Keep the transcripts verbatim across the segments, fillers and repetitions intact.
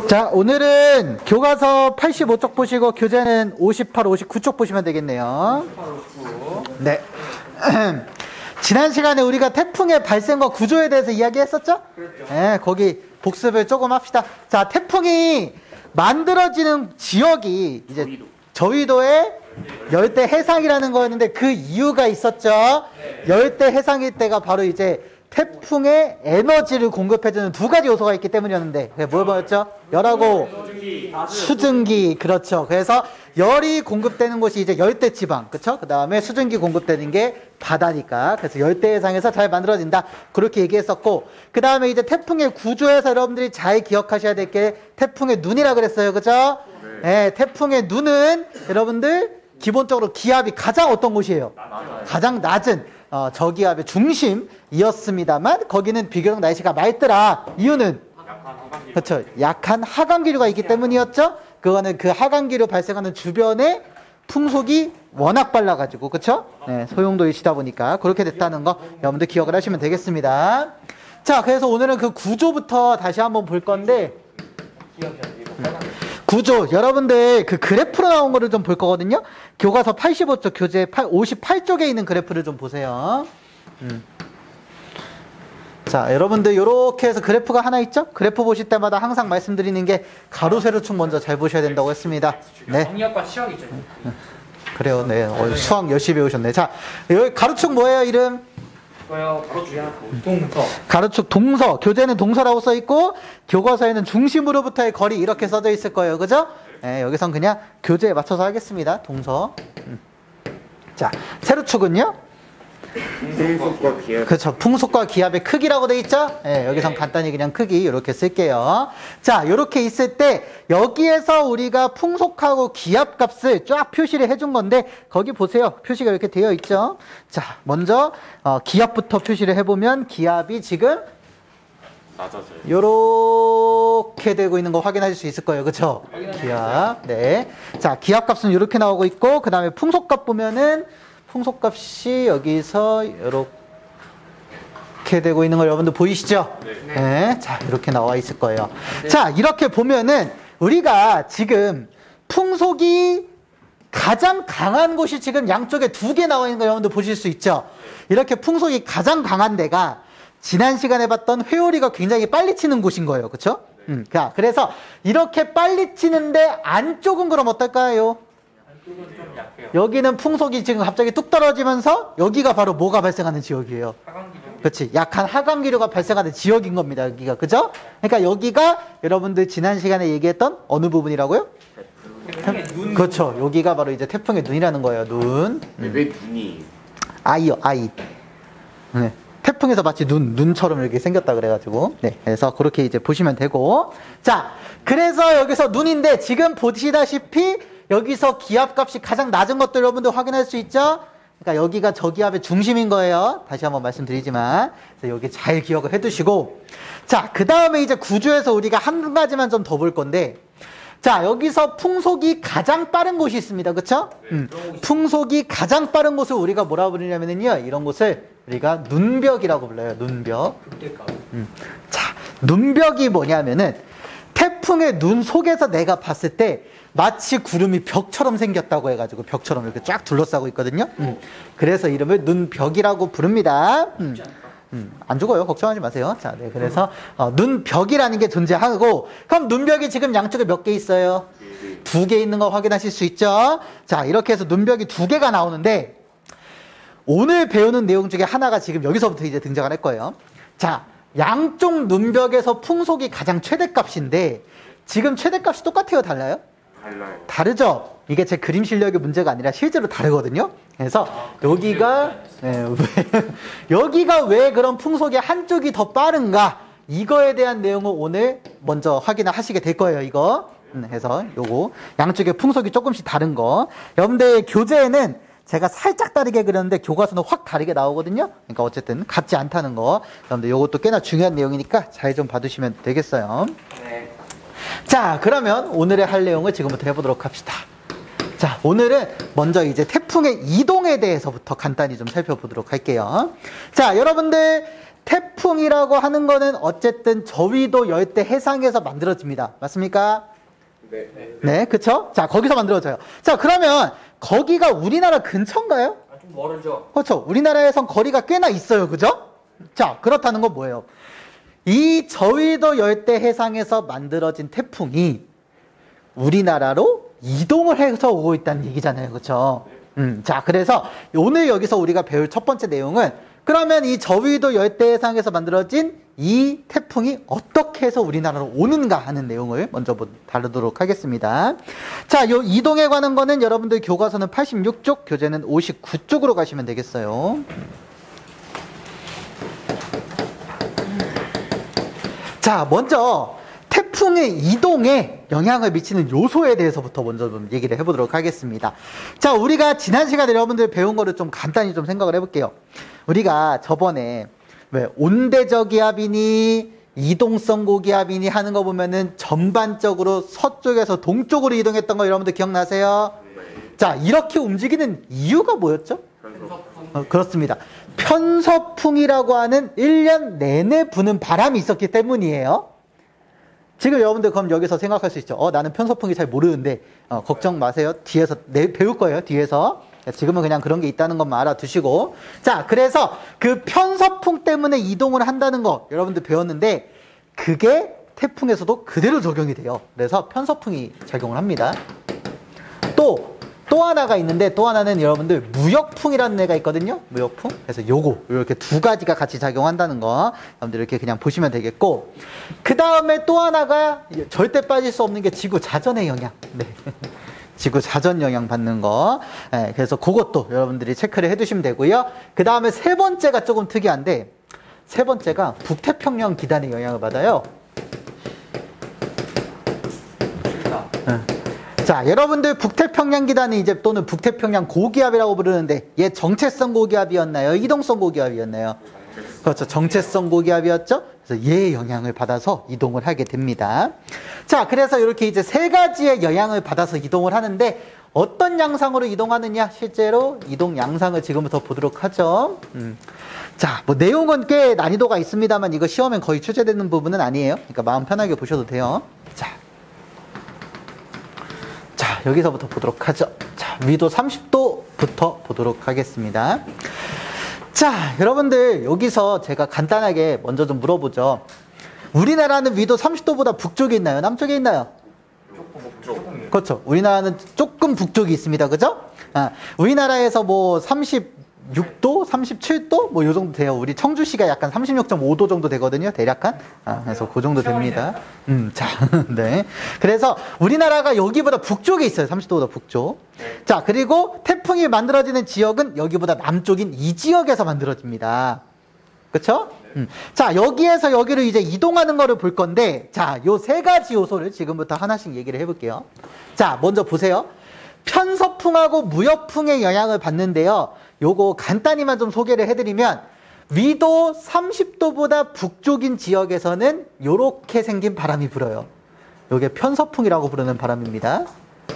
자, 오늘은 교과서 팔십오 쪽 보시고 교재는 오십팔, 오십구 쪽 보시면 되겠네요. 네. 지난 시간에 우리가 태풍의 발생과 구조에 대해서 이야기했었죠? 그렇죠. 네, 거기 복습을 조금 합시다. 자, 태풍이 만들어지는 지역이 이제 저위도. 저위도의 열대 해상이라는 거였는데 그 이유가 있었죠. 네. 열대 해상일 때가 바로 이제 태풍의 에너지를 공급해주는 두 가지 요소가 있기 때문이었는데 그게 뭘 보였죠? 열하고 수증기. 그렇죠. 그래서 열이 공급되는 곳이 이제 열대지방, 그렇죠? 그 다음에 수증기 공급되는 게 바다니까. 그래서 열대해상에서 잘 만들어진다, 그렇게 얘기했었고, 그 다음에 이제 태풍의 구조에서 여러분들이 잘 기억하셔야 될 게 태풍의 눈이라 그랬어요, 그렇죠? 네. 네, 태풍의 눈은 여러분들 기본적으로 기압이 가장 어떤 곳이에요? 낮아요. 가장 낮은 어, 저기압의 중심이었습니다만 거기는 비교적 날씨가 맑더라. 이유는 약한 하강기류. 그렇죠. 약한 하강기류가 있기 때문이었죠. 그거는 그 하강기류 발생하는 주변에 풍속이 워낙 빨라가지고, 그렇죠? 네, 소용돌이시다 보니까 그렇게 됐다는 거 여러분들 기억을 하시면 되겠습니다. 자, 그래서 오늘은 그 구조부터 다시 한번 볼 건데, 구조, 여러분들 그 그래프로 나온 거를 좀 볼 거거든요. 교과서 팔십오 쪽, 교재 오십팔 쪽에 있는 그래프를 좀 보세요. 음. 자, 여러분들 요렇게 해서 그래프가 하나 있죠? 그래프 보실 때마다 항상 말씀드리는 게 가로 세로축 먼저 잘 보셔야 된다고 했습니다. 네. 정리학과 시학이죠. 그래요. 네. 어, 수학 열심히 배우셨네. 자, 여기 가로축 뭐예요, 이름? 이거요. 가로축이야. 동서. 가로축 동서. 교재는 동서라고 써 있고 교과서에는 중심으로부터의 거리 이렇게 써져 있을 거예요. 그죠? 네, 여기선 그냥 교재에 맞춰서 하겠습니다. 동서. 음. 자, 세로축은요? 풍속과 기압. 그렇죠. 풍속과 기압의 크기라고 돼 있죠? 네, 여기선 간단히 그냥 크기 이렇게 쓸게요. 자, 이렇게 있을 때 여기에서 우리가 풍속하고 기압 값을 쫙 표시를 해준 건데 거기 보세요. 표시가 이렇게 되어 있죠. 자, 먼저 어, 기압부터 표시를 해보면 기압이 지금 낮아져요. 요렇게 되고 있는 거 확인하실 수 있을 거예요. 그렇죠? 기압. 네. 자, 기압 값은 이렇게 나오고 있고 그 다음에 풍속값 보면은 풍속값이 여기서 이렇게 되고 있는 걸 여러분들 보이시죠? 네. 네. 자, 이렇게 나와 있을 거예요. 네. 자, 이렇게 보면은 우리가 지금 풍속이 가장 강한 곳이 지금 양쪽에 두 개 나와 있는 거 여러분들 보실 수 있죠? 이렇게 풍속이 가장 강한 데가 지난 시간에 봤던 회오리가 굉장히 빨리 치는 곳인 거예요. 그렇죠? 네. 음, 그래서 이렇게 빨리 치는데 안쪽은 그럼 어떨까요? 좀 약해요. 여기는 풍속이 지금 갑자기 뚝 떨어지면서 여기가 바로 뭐가 발생하는 지역이에요? 하강기류. 그렇지. 약한 하강기류가 발생하는 지역인 겁니다. 여기가. 그죠? 그러니까 여기가 여러분들 지난 시간에 얘기했던 어느 부분이라고요? 태풍의 눈. 그렇죠. 여기가 바로 이제 태풍의 눈이라는 거예요. 눈. 음. 왜 눈이? 아이요. 아이. 네. 태풍에서 마치 눈, 눈처럼 이렇게 생겼다 그래가지고. 네. 그래서 그렇게 이제 보시면 되고. 자, 그래서 여기서 눈인데 지금 보시다시피 여기서 기압값이 가장 낮은 것도 여러분들 확인할 수 있죠? 그러니까 여기가 저기압의 중심인 거예요. 다시 한번 말씀드리지만. 그래서 여기 잘 기억을 해 두시고. 자, 그 다음에 이제 구조에서 우리가 한 가지만 좀 더 볼 건데. 자, 여기서 풍속이 가장 빠른 곳이 있습니다. 그쵸? 네, 음, 풍속이 가장 빠른 곳을 우리가 뭐라고 부르냐면요. 이런 곳을 우리가 눈벽이라고 불러요. 눈벽. 음. 자, 눈벽이 뭐냐면은 태풍의 눈 속에서 내가 봤을 때 마치 구름이 벽처럼 생겼다고 해가지고 벽처럼 이렇게 쫙 둘러싸고 있거든요. 음. 그래서 이름을 눈벽이라고 부릅니다. 음. 음. 안 죽어요. 걱정하지 마세요. 자, 네. 그래서 어, 눈벽이라는 게 존재하고, 그럼 눈벽이 지금 양쪽에 몇 개 있어요? 두 개 있는 거 확인하실 수 있죠. 자, 이렇게 해서 눈벽이 두 개가 나오는데 오늘 배우는 내용 중에 하나가 지금 여기서부터 이제 등장을 할 거예요. 자, 양쪽 눈벽에서 풍속이 가장 최대값인데 지금 최대값이 똑같아요? 달라요? 달라요. 다르죠? 이게 제 그림 실력의 문제가 아니라 실제로 다르거든요. 그래서 여기가 네, 여기가 왜 그런 풍속의 한쪽이 더 빠른가, 이거에 대한 내용을 오늘 먼저 확인을 하시게 될 거예요. 이거 음, 해서 요거 양쪽의 풍속이 조금씩 다른 거, 여러분들 교재에는 제가 살짝 다르게 그렸는데 교과서는 확 다르게 나오거든요. 그러니까 어쨌든 같지 않다는 거, 여러분들 요것도 꽤나 중요한 내용이니까 잘 좀 봐두시면 되겠어요. 네. 자, 그러면 오늘의 할 내용을 지금부터 해보도록 합시다. 자, 오늘은 먼저 이제 태풍의 이동에 대해서부터 간단히 좀 살펴보도록 할게요. 자, 여러분들 태풍이라고 하는 거는 어쨌든 저위도 열대 해상에서 만들어집니다. 맞습니까? 네. 네, 그쵸? 자, 거기서 만들어져요. 자, 그러면 거기가 우리나라 근처인가요? 아, 좀 멀어져. 그렇죠. 우리나라에선 거리가 꽤나 있어요. 그죠? 자, 그렇다는 건 뭐예요? 이 저위도 열대 해상에서 만들어진 태풍이 우리나라로 이동을 해서 오고 있다는 얘기잖아요. 그렇죠? 음, 자, 그래서 오늘 여기서 우리가 배울 첫 번째 내용은 그러면 이 저위도 열대 해상에서 만들어진 이 태풍이 어떻게 해서 우리나라로 오는가 하는 내용을 먼저 다루도록 하겠습니다. 자, 요 이동에 관한 거는 여러분들 교과서는 팔십육 쪽, 교재는 오십구 쪽으로 가시면 되겠어요. 자, 먼저 태풍의 이동에 영향을 미치는 요소에 대해서부터 먼저 좀 얘기를 해보도록 하겠습니다. 자, 우리가 지난 시간에 여러분들 배운 거를 좀 간단히 좀 생각을 해볼게요. 우리가 저번에 왜 온대저 기압이니 이동성 고기압이니 하는 거 보면은 전반적으로 서쪽에서 동쪽으로 이동했던 거 여러분들 기억나세요? 자, 이렇게 움직이는 이유가 뭐였죠? 어, 그렇습니다. 편서풍이라고 하는 일 년 내내 부는 바람이 있었기 때문이에요. 지금 여러분들 그럼 여기서 생각할 수 있죠. 어, 나는 편서풍이 잘 모르는데 어, 걱정 마세요. 뒤에서 내, 배울 거예요. 뒤에서. 지금은 그냥 그런 게 있다는 것만 알아두시고. 자, 그래서 그 편서풍 때문에 이동을 한다는 거 여러분들 배웠는데 그게 태풍에서도 그대로 적용이 돼요. 그래서 편서풍이 작용을 합니다. 또 또 하나가 있는데 또 하나는 여러분들 무역풍이라는 애가 있거든요. 무역풍. 그래서 요거 이렇게 두 가지가 같이 작용한다는 거 여러분들 이렇게 그냥 보시면 되겠고, 그 다음에 또 하나가 절대 빠질 수 없는 게 지구 자전의 영향. 네. 지구 자전 영향 받는 거. 네, 그래서 그것도 여러분들이 체크를 해두시면 되고요. 그 다음에 세 번째가 조금 특이한데, 세 번째가 북태평양 기단의 영향을 받아요. 네. 자, 여러분들 북태평양 기단이 이제 또는 북태평양 고기압이라고 부르는데 얘 정체성 고기압이었나요? 이동성 고기압이었나요? 그렇죠. 정체성 고기압이었죠. 그래서 얘의 영향을 받아서 이동을 하게 됩니다. 자, 그래서 이렇게 이제 세 가지의 영향을 받아서 이동을 하는데 어떤 양상으로 이동하느냐? 실제로 이동 양상을 지금부터 보도록 하죠. 음. 자, 뭐 내용은 꽤 난이도가 있습니다만 이거 시험엔 거의 출제되는 부분은 아니에요. 그러니까 마음 편하게 보셔도 돼요. 자. 자, 여기서부터 보도록 하죠. 자, 위도 삼십 도부터 보도록 하겠습니다. 자, 여러분들 여기서 제가 간단하게 먼저 좀 물어보죠. 우리나라는 위도 삼십 도보다 북쪽에 있나요? 남쪽에 있나요? 조금. 그렇죠. 우리나라는 조금 북쪽이 있습니다. 그죠? 아, 우리나라에서 뭐 삼십육 도, 삼십칠 도 뭐 요 정도 돼요. 우리 청주시가 약간 삼십육 점 오 도 정도 되거든요. 대략 한. 아, 그래서 그 정도 됩니다. 음, 자, 네. 그래서 우리나라가 여기보다 북쪽에 있어요. 삼십 도보다 북쪽. 자, 그리고 태풍이 만들어지는 지역은 여기보다 남쪽인 이 지역에서 만들어집니다. 그렇죠? 음. 자, 여기에서 여기로 이제 이동하는 거를 볼 건데, 자, 요 세 가지 요소를 지금부터 하나씩 얘기를 해볼게요. 자, 먼저 보세요. 편서풍하고 무역풍의 영향을 받는데요. 요거 간단히만 좀 소개를 해드리면 위도 삼십 도보다 북쪽인 지역에서는 요렇게 생긴 바람이 불어요. 요게 편서풍이라고 부르는 바람입니다.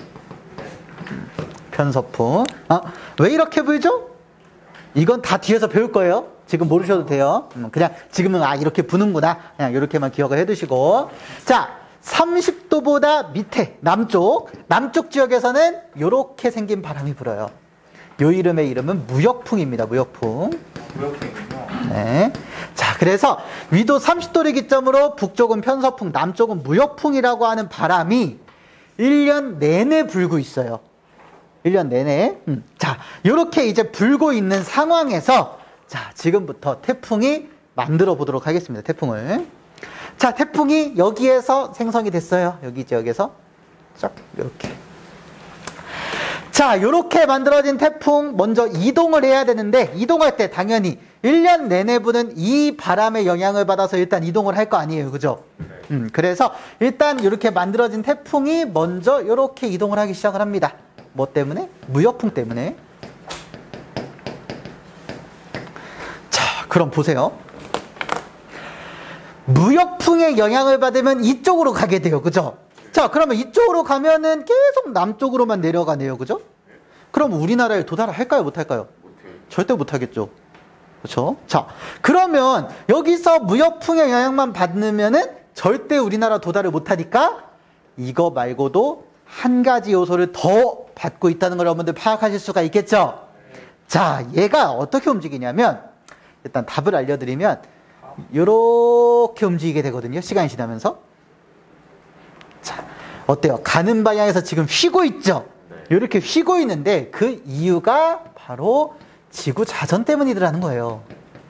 편서풍. 아, 왜 이렇게 불죠? 이건 다 뒤에서 배울 거예요. 지금 모르셔도 돼요. 그냥 지금은 아 이렇게 부는구나. 그냥 이렇게만 기억을 해두시고. 자, 삼십 도보다 밑에 남쪽 남쪽 지역에서는 요렇게 생긴 바람이 불어요. 요 이름의 이름은 무역풍입니다. 무역풍. 무역풍이군요. 네. 자, 그래서 위도 삼십 도를 기점으로 북쪽은 편서풍, 남쪽은 무역풍이라고 하는 바람이 일 년 내내 불고 있어요. 일 년 내내. 음. 자, 요렇게 이제 불고 있는 상황에서 자, 지금부터 태풍이 만들어 보도록 하겠습니다. 태풍을. 자, 태풍이 여기에서 생성이 됐어요. 여기 지역에서. 쫙, 요렇게. 자, 요렇게 만들어진 태풍 먼저 이동을 해야 되는데 이동할 때 당연히 일 년 내내 부는 이 바람의 영향을 받아서 일단 이동을 할 거 아니에요. 그죠? 음, 그래서 일단 이렇게 만들어진 태풍이 먼저 요렇게 이동을 하기 시작을 합니다. 뭐 때문에? 무역풍 때문에. 자, 그럼 보세요. 무역풍의 영향을 받으면 이쪽으로 가게 돼요. 그죠? 자, 그러면 이쪽으로 가면은 계속 남쪽으로만 내려가네요. 그죠? 그럼 우리나라에 도달할까요? 못할까요? 못해요. 절대 못하겠죠. 그렇죠? 자, 그러면 여기서 무역풍의 영향만 받으면은 절대 우리나라 도달을 못하니까 이거 말고도 한 가지 요소를 더 받고 있다는 걸 여러분들 파악하실 수가 있겠죠? 자, 얘가 어떻게 움직이냐면 일단 답을 알려드리면 이렇게 움직이게 되거든요. 시간이 지나면서. 자, 어때요? 가는 방향에서 지금 휘고 있죠? 이렇게 휘고 있는데 그 이유가 바로 지구 자전 때문이더라는 거예요.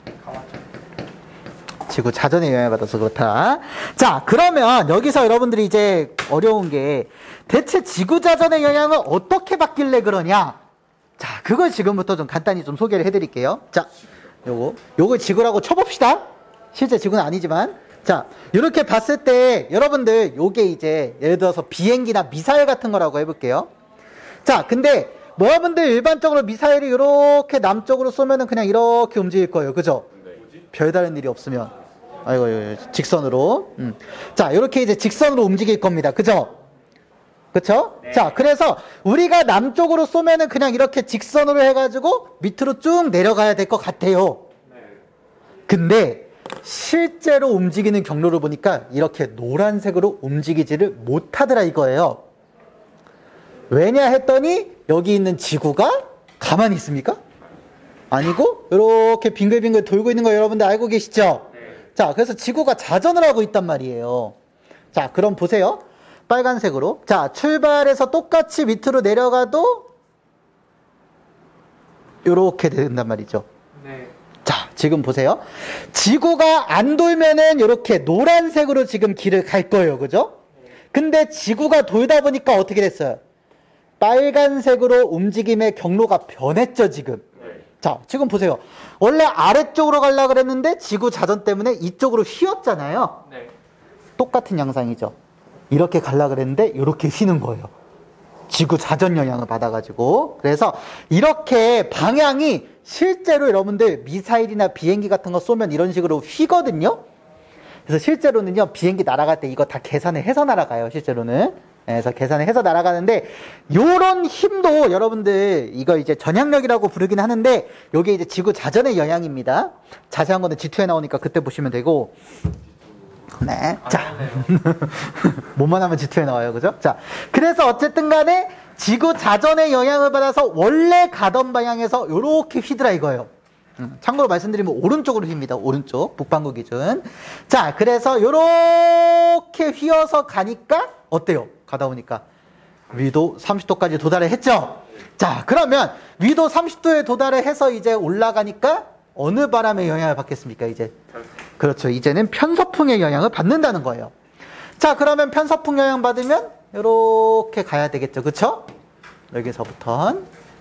지구 자전에 영향을 받아서 그렇다. 자, 그러면 여기서 여러분들이 이제 어려운 게 대체 지구 자전의 영향을 어떻게 받길래 그러냐? 자, 그걸 지금부터 좀 간단히 좀 소개를 해드릴게요. 자, 요거 요거 지구라고 쳐봅시다. 실제 지구는 아니지만, 자, 이렇게 봤을 때 여러분들 요게 이제 예를 들어서 비행기나 미사일 같은 거라고 해볼게요. 자, 근데 뭐 여러분들 일반적으로 미사일이 이렇게 남쪽으로 쏘면은 그냥 이렇게 움직일 거예요. 그죠? 별다른 일이 없으면. 아이고, 아이고 직선으로. 음. 자, 이렇게 이제 직선으로 움직일 겁니다. 그죠? 그쵸? 네. 자, 그래서 우리가 남쪽으로 쏘면은 그냥 이렇게 직선으로 해가지고 밑으로 쭉 내려가야 될 것 같아요. 네. 근데 실제로 움직이는 경로를 보니까 이렇게 노란색으로 움직이지를 못하더라 이거예요. 왜냐 했더니 여기 있는 지구가 가만히 있습니까? 아니고 이렇게 빙글빙글 돌고 있는 거 여러분들 알고 계시죠? 네. 자, 그래서 지구가 자전을 하고 있단 말이에요. 자, 그럼 보세요. 빨간색으로. 자, 출발해서 똑같이 밑으로 내려가도 이렇게 된단 말이죠. 네. 자, 지금 보세요. 지구가 안 돌면은 이렇게 노란색으로 지금 길을 갈 거예요. 그죠? 근데 지구가 돌다 보니까 어떻게 됐어요? 빨간색으로 움직임의 경로가 변했죠, 지금. 네. 자, 지금 보세요. 원래 아래쪽으로 가려고 그랬는데 지구 자전 때문에 이쪽으로 휘었잖아요. 네. 똑같은 양상이죠. 이렇게 가려고 그랬는데 이렇게 휘는 거예요. 지구 자전 영향을 받아가지고. 그래서 이렇게 방향이 실제로 여러분들 미사일이나 비행기 같은 거 쏘면 이런 식으로 휘거든요. 그래서 실제로는요, 비행기 날아갈 때 이거 다 계산을 해서 날아가요, 실제로는. 그래서 계산을 해서 날아가는데, 요런 힘도 여러분들 이거 이제 전향력이라고 부르긴 하는데, 요게 이제 지구 자전의 영향입니다. 자세한 거는 지 투에 나오니까 그때 보시면 되고. 네. 자. 뭐만 하면 지 투에 나와요. 그죠? 자. 그래서 어쨌든 간에 지구 자전의 영향을 받아서 원래 가던 방향에서 요렇게 휘더라 이거예요. 음, 참고로 말씀드리면 오른쪽으로 휩니다. 오른쪽. 북반구 기준. 자. 그래서 요렇게 휘어서 가니까 어때요? 가다 보니까 위도 삼십 도까지 도달을 했죠? 자. 그러면 위도 삼십 도에 도달을 해서 이제 올라가니까 어느 바람의 영향을 받겠습니까, 이제? 그렇죠. 이제는 편서풍의 영향을 받는다는 거예요. 자, 그러면 편서풍 영향 받으면 이렇게 가야 되겠죠. 그쵸? 여기서부터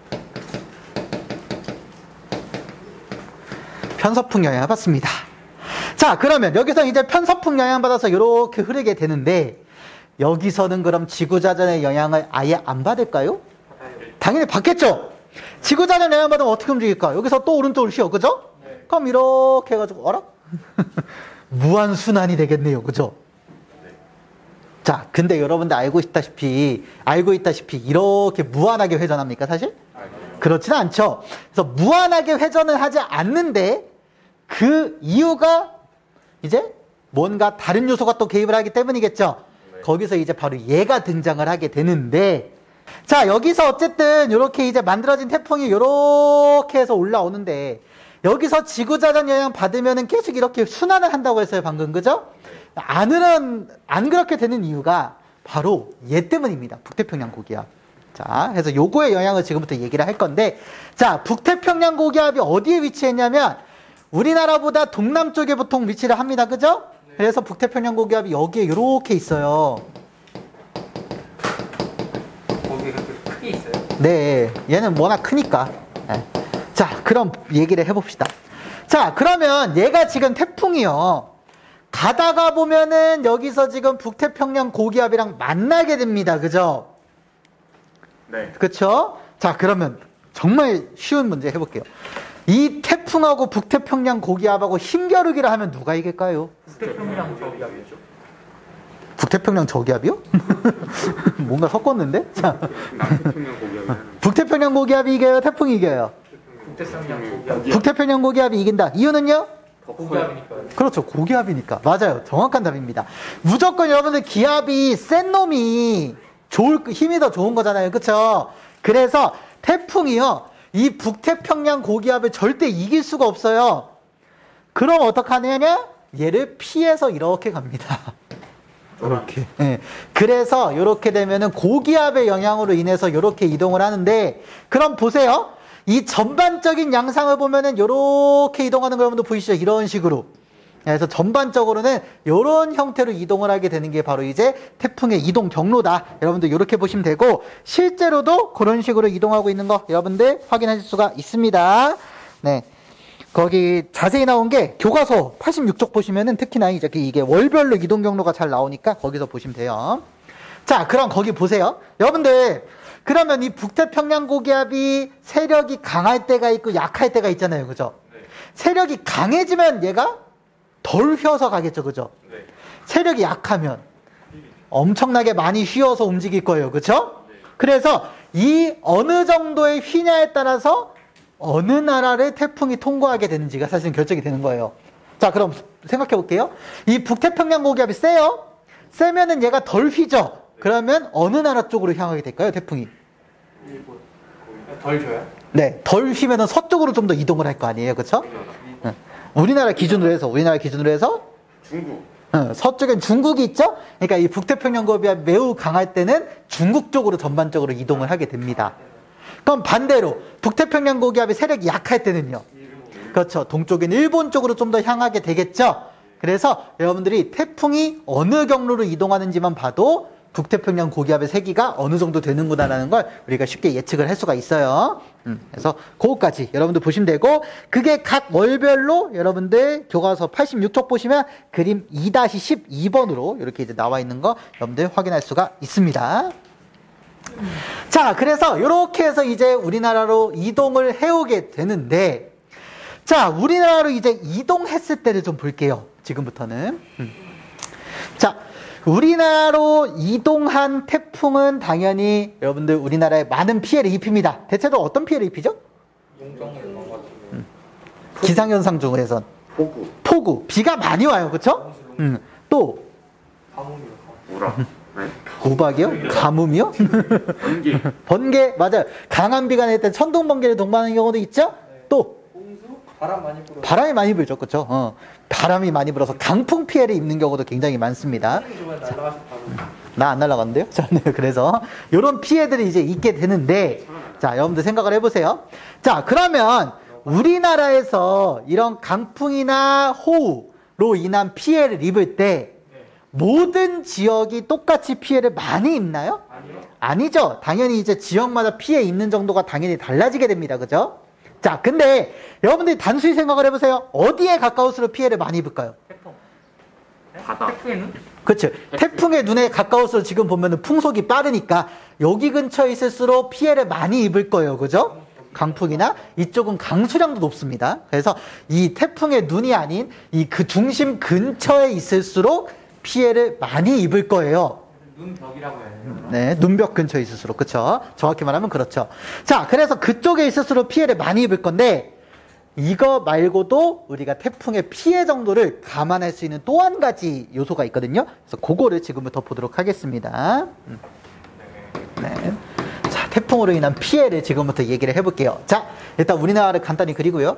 편서풍 영향을 받습니다. 자, 그러면 여기서 이제 편서풍 영향 받아서 이렇게 흐르게 되는데 여기서는 그럼 지구자전의 영향을 아예 안 받을까요? 당연히 받겠죠? 지구자전 영향 받으면 어떻게 움직일까? 여기서 또 오른쪽으로 휘어. 그죠? 네. 그럼 이렇게 해가지고 어라? 무한순환이 되겠네요. 그죠? 네. 자, 근데 여러분들 알고 있다시피 알고 있다시피 이렇게 무한하게 회전합니까 사실? 아니요. 그렇지는 않죠. 그래서 무한하게 회전을 하지 않는데 그 이유가 이제 뭔가 다른 요소가 또 개입을 하기 때문이겠죠. 네. 거기서 이제 바로 얘가 등장을 하게 되는데, 자, 여기서 어쨌든 이렇게 이제 만들어진 태풍이 이렇게 해서 올라오는데 여기서 지구자전 영향 받으면은 계속 이렇게 순환을 한다고 했어요, 방금. 그죠? 안은, 안 그렇게 되는 이유가 바로 얘 때문입니다. 북태평양 고기압. 자, 그래서 요거의 영향을 지금부터 얘기를 할 건데, 자, 북태평양 고기압이 어디에 위치했냐면 우리나라보다 동남쪽에 보통 위치를 합니다. 그죠? 그래서 북태평양 고기압이 여기에 이렇게 있어요. 크게 있어요? 네, 얘는 워낙 크니까. 네. 자, 그럼 얘기를 해봅시다. 자, 그러면 얘가 지금 태풍이요. 가다가 보면은 여기서 지금 북태평양 고기압이랑 만나게 됩니다. 그죠? 네. 그쵸? 자, 그러면 정말 쉬운 문제 해볼게요. 이 태풍하고 북태평양 고기압하고 힘겨루기를 하면 누가 이길까요? 북태평양 저기압이죠. 북태평양 저기압이요? 뭔가 섞었는데? 자. 남태평양 고기압이 북태평양 고기압이 이겨요? 태풍이 이겨요? 북태평양 고기압. 북태평양 고기압이 이긴다. 이유는요? 더 커요. 고기압이니까요. 그렇죠. 고기압이니까. 맞아요. 정확한 답입니다. 무조건 여러분들 기압이 센 놈이 좋을, 힘이 더 좋은 거잖아요. 그쵸? 그래서 태풍이요. 이 북태평양 고기압을 절대 이길 수가 없어요. 그럼 어떡하느냐? 얘를 피해서 이렇게 갑니다. 이렇게. 예. 그래서 이렇게 되면은 고기압의 영향으로 인해서 이렇게 이동을 하는데, 그럼 보세요. 이 전반적인 양상을 보면은 이렇게 이동하는 거 여러분들 보이시죠? 이런 식으로. 그래서 전반적으로는 이런 형태로 이동을 하게 되는 게 바로 이제 태풍의 이동 경로다. 여러분들 이렇게 보시면 되고, 실제로도 그런 식으로 이동하고 있는 거 여러분들 확인하실 수가 있습니다. 네. 거기 자세히 나온 게 교과서 팔십육 쪽 보시면은 특히나 이제 이게 월별로 이동 경로가 잘 나오니까 거기서 보시면 돼요. 자, 그럼 거기 보세요. 여러분들, 그러면 이 북태평양 고기압이 세력이 강할 때가 있고 약할 때가 있잖아요. 그죠? 네. 세력이 강해지면 얘가 덜 휘어서 가겠죠. 그죠? 네. 세력이 약하면 엄청나게 많이 휘어서 움직일 거예요. 그죠? 네. 그래서 이 어느 정도의 휘냐에 따라서 어느 나라를 태풍이 통과하게 되는지가 사실은 결정이 되는 거예요. 자, 그럼 생각해 볼게요. 이 북태평양 고기압이 세요? 세면은 얘가 덜 휘죠? 그러면 어느 나라 쪽으로 향하게 될까요, 태풍이? 일본. 덜 줘요? 네, 덜 휘면은 서쪽으로 좀 더 이동을 할 거 아니에요, 그렇죠? 네. 우리나라 기준으로 해서, 우리나라 기준으로 해서 중국. 어, 서쪽엔 중국이 있죠? 그러니까 이 북태평양 고기압이 매우 강할 때는 중국 쪽으로 전반적으로 이동을 하게 됩니다. 그럼 반대로 북태평양 고기압의 세력이 약할 때는요? 그렇죠. 동쪽인 일본 쪽으로 좀 더 향하게 되겠죠? 그래서 여러분들이 태풍이 어느 경로로 이동하는지만 봐도 북태평양 고기압의 세기가 어느 정도 되는구나라는 걸 우리가 쉽게 예측을 할 수가 있어요. 음, 그래서 그거까지 여러분들 보시면 되고, 그게 각 월별로 여러분들 교과서 팔십육 쪽 보시면 그림 이 십이 번으로 이렇게 이제 나와 있는 거 여러분들 확인할 수가 있습니다. 자, 그래서 이렇게 해서 이제 우리나라로 이동을 해오게 되는데, 자, 우리나라로 이제 이동했을 때를 좀 볼게요. 지금부터는. 음. 자, 우리나라로 이동한 태풍은 당연히 여러분들 우리나라에 많은 피해를 입힙니다. 대체로 어떤 피해를 입히죠? 용병을 넣은 것 같은데. 음. 기상현상 중에선 폭우. 폭우, 비가 많이 와요. 그쵸? 음. 또 가뭄이요. 우라. 네. 우박이요? 가뭄이요? 번개. 번개, 맞아요. 강한 비가 날 때 천둥 번개를 동반하는 경우도 있죠? 또 홍수? 바람 많이 불어. 바람이 많이 불죠. 그쵸? 어. 바람이 많이 불어서 강풍 피해를 입는 경우도 굉장히 많습니다. 주변 날라가서 바로. 나 안 날아갔는데요? 자, 네, 그래서 이런 피해들이 이제 있게 되는데, 자, 여러분들 생각을 해보세요. 자, 그러면 우리나라에서 이런 강풍이나 호우로 인한 피해를 입을 때 모든 지역이 똑같이 피해를 많이 입나요? 아니요. 아니죠. 당연히 이제 지역마다 피해 입는 정도가 당연히 달라지게 됩니다. 그죠? 자, 근데 여러분들이 단순히 생각을 해보세요. 어디에 가까울수록 피해를 많이 입을까요? 태풍. 네? 바다. 태풍에는? 그렇죠. 태풍의 눈에 가까울수록 지금 보면은 풍속이 빠르니까 여기 근처에 있을수록 피해를 많이 입을 거예요. 그죠? 강풍이나 이쪽은 강수량도 높습니다. 그래서 이 태풍의 눈이 아닌 이 그 중심 근처에 있을수록 피해를 많이 입을 거예요. 눈벽이라고 해야 되나? 네, 눈벽 근처에 있을수록. 그렇죠. 정확히 말하면 그렇죠. 자, 그래서 그쪽에 있을수록 피해를 많이 입을 건데, 이거 말고도 우리가 태풍의 피해 정도를 감안할 수 있는 또 한 가지 요소가 있거든요. 그래서 그거를 지금부터 보도록 하겠습니다. 음. 네. 자, 태풍으로 인한 피해를 지금부터 얘기를 해볼게요. 자, 일단 우리나라를 간단히 그리고요.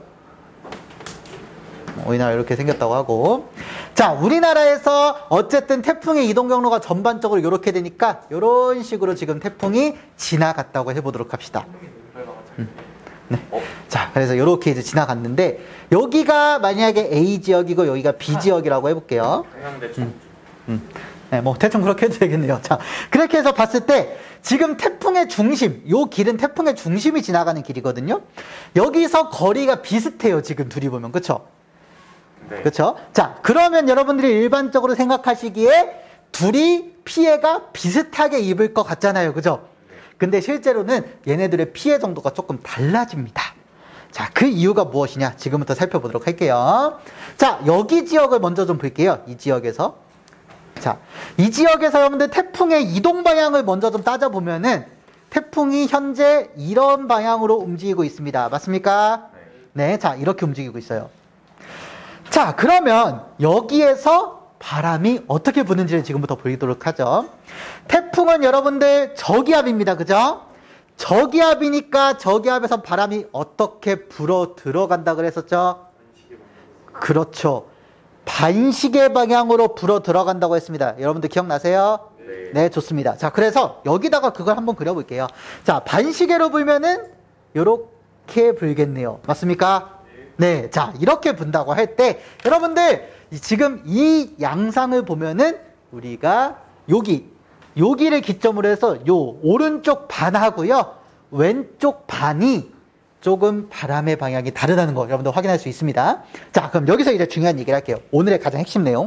우리나라 이렇게 생겼다고 하고, 자, 우리나라에서 어쨌든 태풍의 이동 경로가 전반적으로 이렇게 되니까 이런 식으로 지금 태풍이 지나갔다고 해보도록 합시다. 음. 네. 자, 그래서 이렇게 이제 지나갔는데, 여기가 만약에 A 지역이고 여기가 B 지역이라고 해볼게요. 동양대청. 음. 음. 네, 뭐 대충 그렇게 해도 되겠네요. 자, 그렇게 해서 봤을 때 지금 태풍의 중심, 요 길은 태풍의 중심이 지나가는 길이거든요. 여기서 거리가 비슷해요. 지금 둘이 보면. 그쵸? 네. 그렇죠? 자, 그러면 여러분들이 일반적으로 생각하시기에 둘이 피해가 비슷하게 입을 것 같잖아요. 그죠? 근데 실제로는 얘네들의 피해 정도가 조금 달라집니다. 자, 그 이유가 무엇이냐? 지금부터 살펴보도록 할게요. 자, 여기 지역을 먼저 좀 볼게요. 이 지역에서. 자, 이 지역에서 여러분들 태풍의 이동 방향을 먼저 좀 따져보면은 태풍이 현재 이런 방향으로 움직이고 있습니다. 맞습니까? 네. 네, 자, 이렇게 움직이고 있어요. 자, 그러면 여기에서 바람이 어떻게 부는지를 지금부터 보이도록 하죠. 태풍은 여러분들 저기압입니다. 그죠? 저기압이니까 저기압에서 바람이 어떻게 불어 들어간다 그랬었죠? 그렇죠. 반시계 방향으로 불어 들어간다고 했습니다. 여러분들 기억나세요? 네. 네, 좋습니다. 자, 그래서 여기다가 그걸 한번 그려볼게요. 자, 반시계로 불면은 요렇게 불겠네요. 맞습니까? 네. 자, 이렇게 분다고 할 때 여러분들 지금 이 양상을 보면은 우리가 여기 여기를 기점으로 해서 요 오른쪽 반하고요 왼쪽 반이 조금 바람의 방향이 다르다는 거 여러분들 확인할 수 있습니다. 자, 그럼 여기서 이제 중요한 얘기를 할게요. 오늘의 가장 핵심 내용.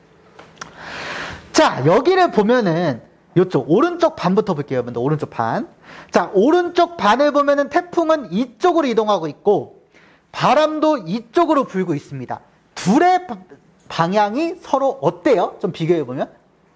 자, 여기를 보면은 이쪽 오른쪽 반부터 볼게요. 여러분들 오른쪽 반. 자, 오른쪽 반을 보면은 태풍은 이쪽으로 이동하고 있고 바람도 이쪽으로 불고 있습니다. 둘의 바, 방향이 서로 어때요? 좀 비교해 보면.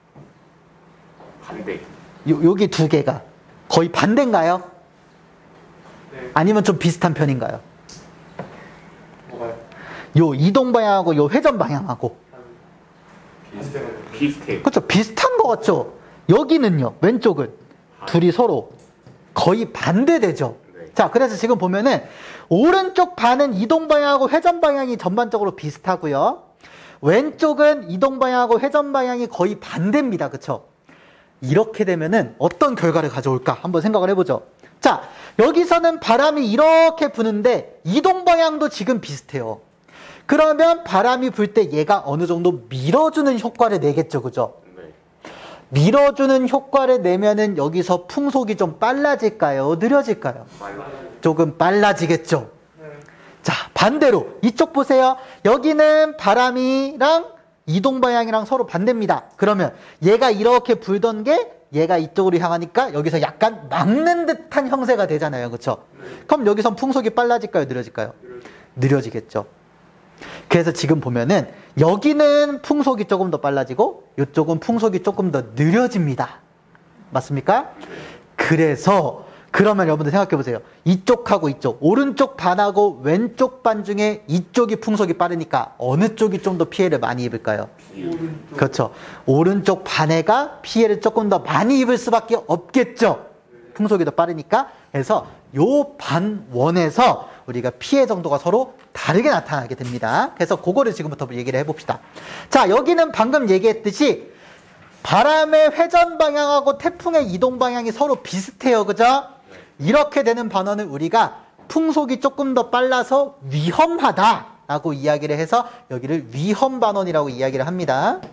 반대. 요, 여기 두 개가 거의 반대인가요? 네. 아니면 좀 비슷한 편인가요? 뭐가요? 요 이동 방향하고 요 회전 방향하고. 비슷해요. 비슷해요. 그렇죠. 비슷한 것 같죠? 여기는요, 왼쪽은 둘이 서로 거의 반대되죠. 네. 자, 그래서 지금 보면은 오른쪽 반은 이동 방향하고 회전 방향이 전반적으로 비슷하고요. 왼쪽은 이동 방향하고 회전 방향이 거의 반대입니다. 그렇죠? 이렇게 되면은 어떤 결과를 가져올까 한번 생각을 해보죠. 자, 여기서는 바람이 이렇게 부는데 이동 방향도 지금 비슷해요. 그러면 바람이 불 때 얘가 어느 정도 밀어주는 효과를 내겠죠. 그죠? 네. 밀어주는 효과를 내면은 여기서 풍속이 좀 빨라질까요? 느려질까요? 말라. 조금 빨라지겠죠. 네. 자, 반대로 이쪽 보세요. 여기는 바람이랑 이동 방향이랑 서로 반대입니다. 그러면 얘가 이렇게 불던 게 얘가 이쪽으로 향하니까 여기서 약간 막는 듯한 형세가 되잖아요. 그렇죠? 그럼 여기선 풍속이 빨라질까요? 느려질까요? 느려지겠죠. 그래서 지금 보면은 여기는 풍속이 조금 더 빨라지고 이쪽은 풍속이 조금 더 느려집니다. 맞습니까? 그래서 그러면 여러분들 생각해 보세요. 이쪽하고 이쪽, 오른쪽 반하고 왼쪽 반 중에 이쪽이 풍속이 빠르니까 어느 쪽이 좀 더 피해를 많이 입을까요? 오른쪽. 그렇죠. 오른쪽 반해가 피해를 조금 더 많이 입을 수밖에 없겠죠. 풍속이 더 빠르니까. 그래서 요 반원에서 우리가 피해 정도가 서로 다르게 나타나게 됩니다. 그래서 그거를 지금부터 얘기를 해봅시다. 자, 여기는 방금 얘기했듯이 바람의 회전 방향하고 태풍의 이동 방향이 서로 비슷해요. 그죠? 이렇게 되는 반원을 우리가 풍속이 조금 더 빨라서 위험하다라고 이야기를 해서 여기를 위험 반원이라고 이야기를 합니다.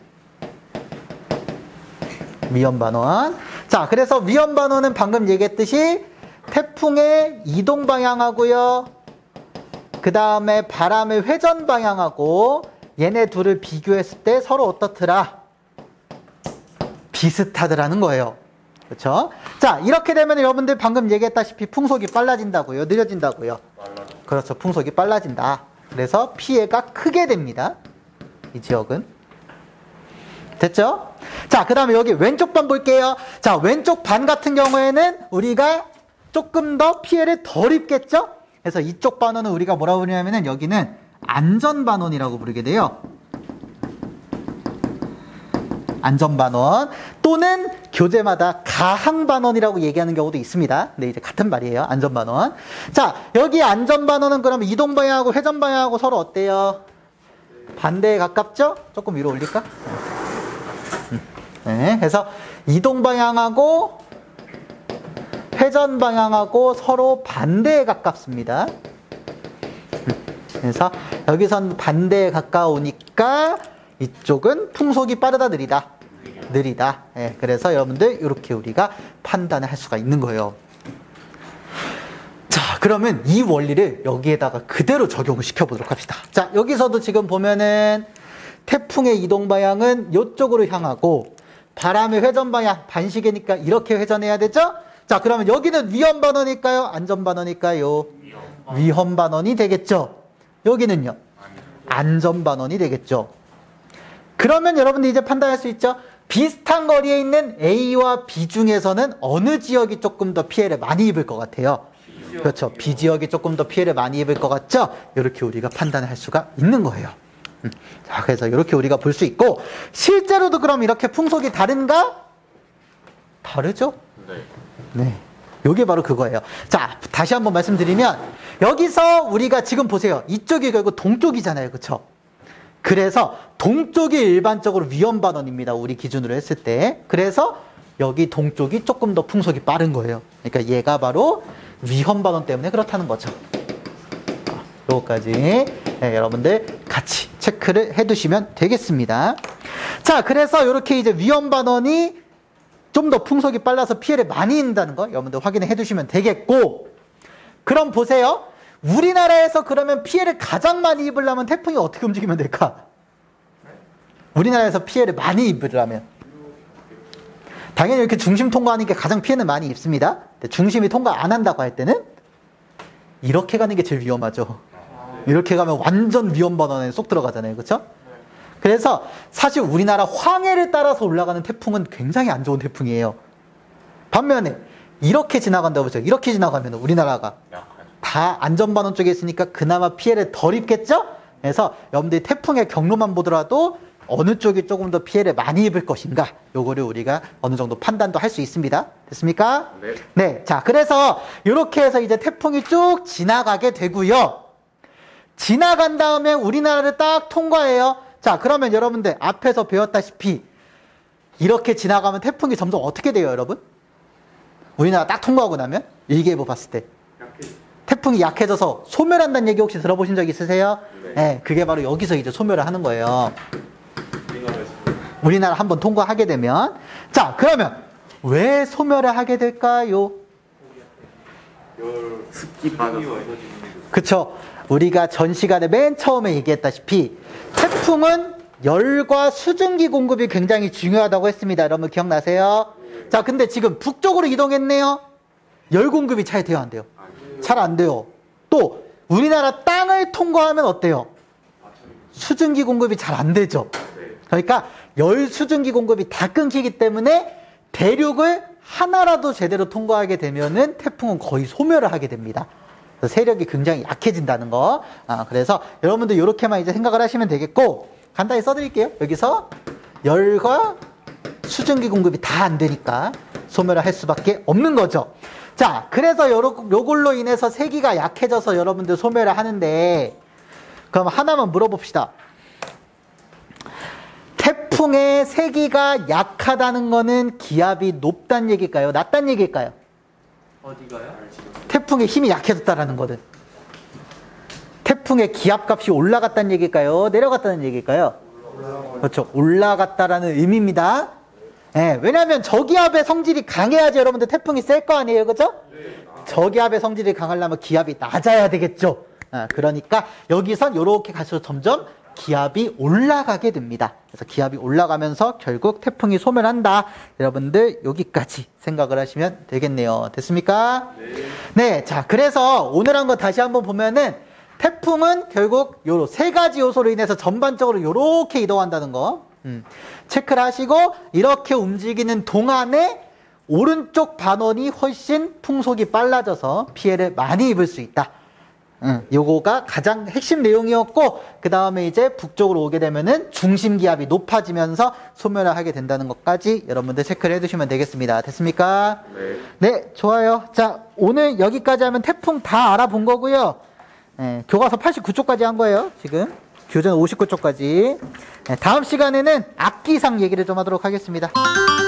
위험 반원. 자, 그래서 위험 반원은 방금 얘기했듯이 태풍의 이동 방향하고요. 그 다음에 바람의 회전 방향하고 얘네 둘을 비교했을 때 서로 어떻더라? 비슷하더라는 거예요. 그렇죠? 자, 이렇게 되면 여러분들 방금 얘기했다시피 풍속이 빨라진다고요? 느려진다고요? 말라. 그렇죠. 풍속이 빨라진다. 그래서 피해가 크게 됩니다. 이 지역은. 됐죠? 자, 그 다음에 여기 왼쪽 반 볼게요. 자, 왼쪽 반 같은 경우에는 우리가 조금 더 피해를 덜 입겠죠? 그래서 이쪽 반원은 우리가 뭐라고 부르냐면은 여기는 안전반원이라고 부르게 돼요. 안전반원 또는 교재마다 가항반원이라고 얘기하는 경우도 있습니다. 근데 이제 같은 말이에요. 안전반원. 자, 여기 안전반원은 그러면 이동 방향하고 회전 방향하고 서로 어때요? 반대에 가깝죠? 조금 위로 올릴까? 네, 그래서 이동 방향하고 회전 방향하고 서로 반대에 가깝습니다. 그래서 여기선 반대에 가까우니까 이쪽은 풍속이 빠르다 느리다? 느리다. 예, 그래서 여러분들 이렇게 우리가 판단을 할 수가 있는 거예요. 자, 그러면 이 원리를 여기에다가 그대로 적용을 시켜보도록 합시다. 자, 여기서도 지금 보면은 태풍의 이동 방향은 이쪽으로 향하고 바람의 회전 방향 반시계니까 이렇게 회전해야 되죠? 자, 그러면 여기는 위험 반원일까요? 안전 반원일까요? 위험 반원이 되겠죠. 여기는요? 안전 반원이 되겠죠. 그러면 여러분들 이제 판단할 수 있죠? 비슷한 거리에 있는 A와 B 중에서는 어느 지역이 조금 더 피해를 많이 입을 것 같아요? 그렇죠. B 지역이 조금 더 피해를 많이 입을 것 같죠? 이렇게 우리가 판단을 할 수가 있는 거예요. 음. 자, 그래서 이렇게 우리가 볼 수 있고, 실제로도 그럼 이렇게 풍속이 다른가? 다르죠? 네. 네. 요게 바로 그거예요. 자, 다시 한번 말씀드리면, 여기서 우리가 지금 보세요. 이쪽이 결국 동쪽이잖아요. 그쵸? 그래서 동쪽이 일반적으로 위험반원입니다. 우리 기준으로 했을 때. 그래서 여기 동쪽이 조금 더 풍속이 빠른 거예요. 그러니까 얘가 바로 위험반원 때문에 그렇다는 거죠. 요거까지 네, 여러분들 같이 체크를 해두시면 되겠습니다. 자, 그래서 이렇게 이제 위험반원이 좀 더 풍속이 빨라서 피해를 많이 입는다는 거 여러분들 확인해 두시면 되겠고, 그럼 보세요. 우리나라에서 그러면 피해를 가장 많이 입으려면 태풍이 어떻게 움직이면 될까? 우리나라에서 피해를 많이 입으려면 당연히 이렇게 중심 통과하는 게 가장 피해는 많이 입습니다. 근데 중심이 통과 안 한다고 할 때는 이렇게 가는 게 제일 위험하죠. 이렇게 가면 완전 위험반원에 쏙 들어가잖아요. 그렇죠? 그래서 사실 우리나라 황해를 따라서 올라가는 태풍은 굉장히 안 좋은 태풍이에요. 반면에 이렇게 지나간다고 보죠. 이렇게 지나가면 우리나라가 다 안전반원 쪽에 있으니까 그나마 피해를 덜 입겠죠? 그래서 여러분들이 태풍의 경로만 보더라도 어느 쪽이 조금 더 피해를 많이 입을 것인가, 요거를 우리가 어느 정도 판단도 할 수 있습니다. 됐습니까? 네. 네. 자, 그래서 이렇게 해서 이제 태풍이 쭉 지나가게 되고요. 지나간 다음에 우리나라를 딱 통과해요. 자, 그러면 여러분들 앞에서 배웠다시피 이렇게 지나가면 태풍이 점점 어떻게 돼요, 여러분? 우리나라 딱 통과하고 나면 일기예보 봤을 때 태풍이 약해져서 소멸한다는 얘기 혹시 들어보신 적 있으세요? 네. 네, 그게 바로 여기서 이제 소멸을 하는 거예요. 우리나라에서 우리나라 한번 통과하게 되면. 자, 그러면 왜 소멸을 하게 될까요? 열 습기 빠져서. 그쵸. 우리가 전 시간에 맨 처음에 얘기했다시피 태풍은 열과 수증기 공급이 굉장히 중요하다고 했습니다. 여러분 기억나세요? 자, 근데 지금 북쪽으로 이동했네요. 열 공급이 잘 돼요, 안 돼요? 잘 안 돼요. 또 우리나라 땅을 통과하면 어때요? 수증기 공급이 잘 안 되죠. 그러니까 열 수증기 공급이 다 끊기기 때문에 대륙을 하나라도 제대로 통과하게 되면은 태풍은 거의 소멸을 하게 됩니다. 그래서 세력이 굉장히 약해진다는 거. 아, 그래서 여러분들 이렇게만 이제 생각을 하시면 되겠고, 간단히 써드릴게요. 여기서 열과 수증기 공급이 다 안 되니까 소멸을 할 수밖에 없는 거죠. 자, 그래서 요러, 요걸로 인해서 세기가 약해져서 여러분들 소멸을 하는데, 그럼 하나만 물어봅시다. 태풍의 세기가 약하다는 거는 기압이 높다는 얘기일까요? 낮다는 얘기일까요? 어디가요? 태풍의 힘이 약해졌다라는 거는. 태풍의 기압값이 올라갔다는 얘기일까요? 내려갔다는 얘기일까요? 그렇죠. 올라갔다라는 의미입니다. 예, 왜냐하면 저기압의 성질이 강해야지 여러분들 태풍이 셀 거 아니에요, 그죠? 저기압의 성질이 강하려면 기압이 낮아야 되겠죠. 아, 그러니까 여기선 이렇게 가서 점점 기압이 올라가게 됩니다. 그래서 기압이 올라가면서 결국 태풍이 소멸한다. 여러분들 여기까지 생각을 하시면 되겠네요. 됐습니까? 네. 네, 자, 그래서 오늘 한 거 다시 한번 보면은 태풍은 결국 요 세 가지 요소로 인해서 전반적으로 요렇게 이동한다는 거. 음, 체크를 하시고 이렇게 움직이는 동안에 오른쪽 반원이 훨씬 풍속이 빨라져서 피해를 많이 입을 수 있다. 음, 요거가 가장 핵심 내용이었고, 그 다음에 이제 북쪽으로 오게 되면은 중심 기압이 높아지면서 소멸을 하게 된다는 것까지 여러분들 체크를 해두시면 되겠습니다. 됐습니까? 네. 네, 좋아요. 자, 오늘 여기까지 하면 태풍 다 알아본 거고요. 네, 교과서 팔십구 쪽까지 한 거예요, 지금. 교재는 오십구 쪽까지. 네, 다음 시간에는 악기상 얘기를 좀 하도록 하겠습니다.